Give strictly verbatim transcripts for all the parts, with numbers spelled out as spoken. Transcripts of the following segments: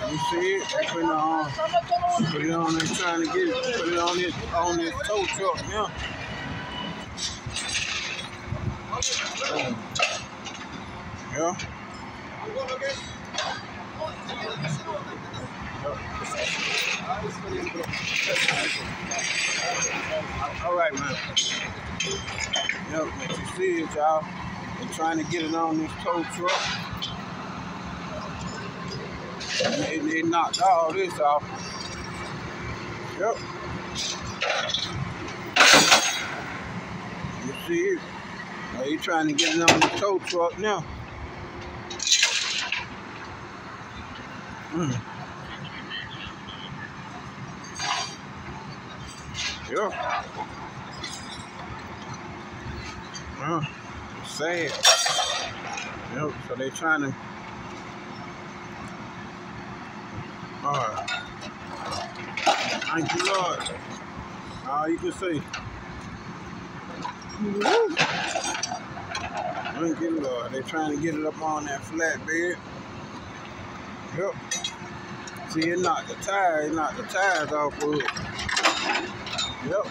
You see it? They put it on, put it on there trying to get it, put it on this, on this tow truck now. Um, yeah. All right, man. Yep, but you see it, y'all. They're trying to get it on this tow truck. And they, they knocked all this off. Yep. You see it? Now they trying to get it on the tow truck now. Mm. Yep. Uh, sad. Yep, so they trying to. Alright. Thank you, Lord. All you can say. Woo. Thank you, Lord. They trying to get it up on that flatbed. Yep. See, it knocked the tire, it knocked the tires off of it. Yep.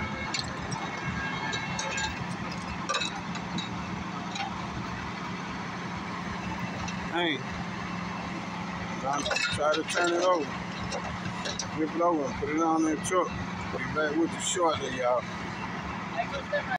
Hey. Try to turn it over. Flip it over and put it on that truck. Be back with you shortly, y'all.